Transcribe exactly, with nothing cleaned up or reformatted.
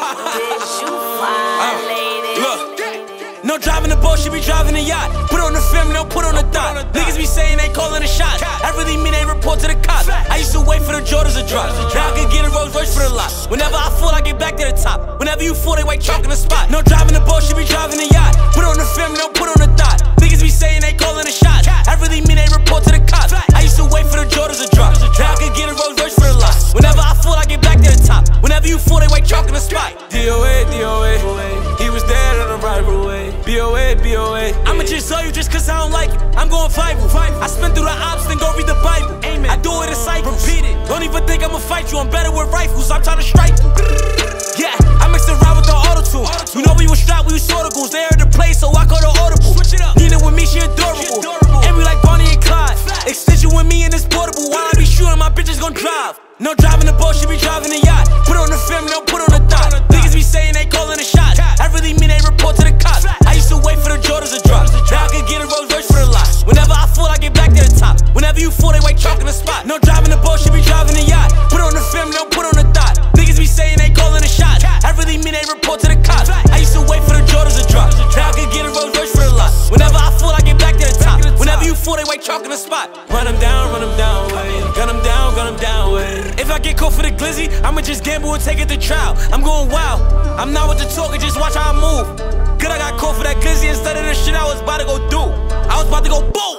No driving the boat, she be driving the yacht. Put on the film, don't put on the dot. Niggas be saying they calling the shots. I really mean they report to the cops. I used to wait for the Jordans to drop. Now I can get a Rolls Royce for the lot. Whenever I fall, I get back to the top. Whenever you fall, they white chalk in the spot. No driving the boat, she be driving the yacht. Put on the film, don't put on the dot. Niggas be saying they calling the shots. I really mean they report to the cops. I used to wait for the Jordans to drop. Now I can get a Rolls Royce for the lot. Whenever I fall, I get back to the top. Whenever you fall, they white chalk in the spot. D O A, D O A. He was dead on the right away. B O A, B O A. I'ma just tell you just cause I don't like it. I'm going viral. I spin through the ops, then go read the Bible. Amen. I do it in cycles. Repeat it. Don't even think I'ma fight you. I'm better with rifles. I'm trying to strike you. Yeah, I mix it around with the auto-tune. You know we was strapped, we was sorticals. They heard the play, so I call the audible. Switch it up. Nina with me, she adorable. She adorable. And we like Bonnie and Clyde. Extension with me and it's portable. While I be shooting, my bitches gon' drive. No driving the boat, she be driving the yacht. Put on the film, don't put on the dot. Niggas be saying they calling the shots. I really mean they report to the cops. I used to wait for the Jordans to drop. Now I can get a Rolls Royce for the lot. Whenever I fall, I get back to the top. Whenever you fall, they white chalk in the spot. No driving the boat, she be driving the yacht. Put on the film, don't put on the dot. Niggas be saying they calling the shots. I really mean they report to the cops. I used to wait for the Jordans to drop. Now I can get a Rolls Royce for the lot. Whenever I fall, I get back to the top. Whenever you fall, they white chalk in the spot. Run them down, run them down, way. Gun them down, gun them down, way. If I get caught for the glizzy, I'ma just gamble and take it to trial. I'm going wild. I'm not with the talking, just watch how I move. Good, I got caught for that glizzy instead of the shit I was about to go do. I was about to go boom.